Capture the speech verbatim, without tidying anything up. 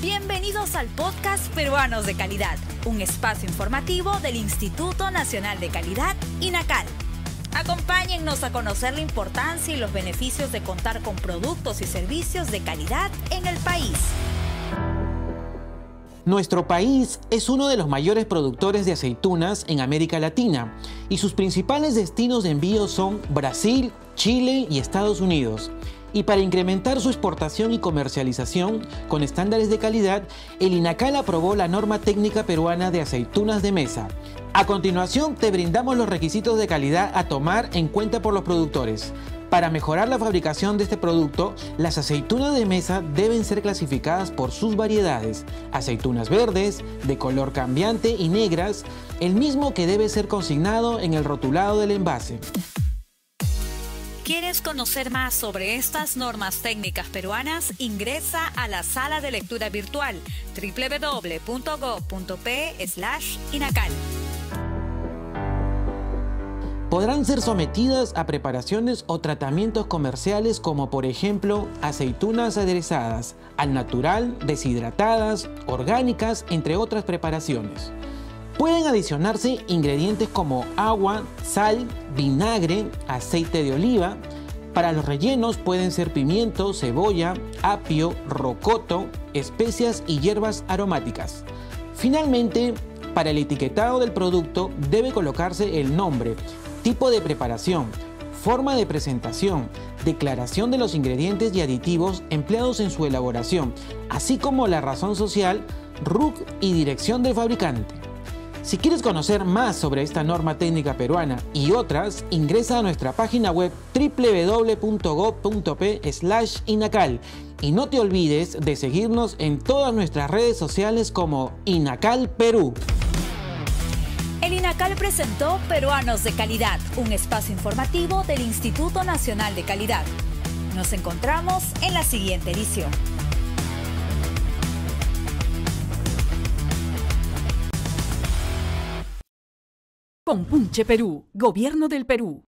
Bienvenidos al podcast Peruanos de Calidad, un espacio informativo del Instituto Nacional de Calidad, INACAL. Acompáñennos a conocer la importancia y los beneficios de contar con productos y servicios de calidad en el país. Nuestro país es uno de los mayores productores de aceitunas en América Latina y sus principales destinos de envío son Brasil, Chile y Estados Unidos. Y para incrementar su exportación y comercialización con estándares de calidad, el INACAL aprobó la norma técnica peruana de aceitunas de mesa. A continuación, te brindamos los requisitos de calidad a tomar en cuenta por los productores. Para mejorar la fabricación de este producto, las aceitunas de mesa deben ser clasificadas por sus variedades: aceitunas verdes, de color cambiante y negras, el mismo que debe ser consignado en el rotulado del envase. ¿Quieres conocer más sobre estas normas técnicas peruanas? Ingresa a la sala de lectura virtual doble u doble u doble u punto gob punto pe slash inacal. Podrán ser sometidas a preparaciones o tratamientos comerciales como por ejemplo aceitunas aderezadas, al natural, deshidratadas, orgánicas, entre otras preparaciones. Pueden adicionarse ingredientes como agua, sal, vinagre, aceite de oliva. Para los rellenos pueden ser pimiento, cebolla, apio, rocoto, especias y hierbas aromáticas. Finalmente, para el etiquetado del producto debe colocarse el nombre, tipo de preparación, forma de presentación, declaración de los ingredientes y aditivos empleados en su elaboración, así como la razón social, R U C y dirección del fabricante. Si quieres conocer más sobre esta norma técnica peruana y otras, ingresa a nuestra página web doble u doble u doble u punto gob punto pe slash inacal y no te olvides de seguirnos en todas nuestras redes sociales como INACAL Perú. El INACAL presentó Peruanos de Calidad, un espacio informativo del Instituto Nacional de Calidad. Nos encontramos en la siguiente edición. Compunche Perú, Gobierno del Perú.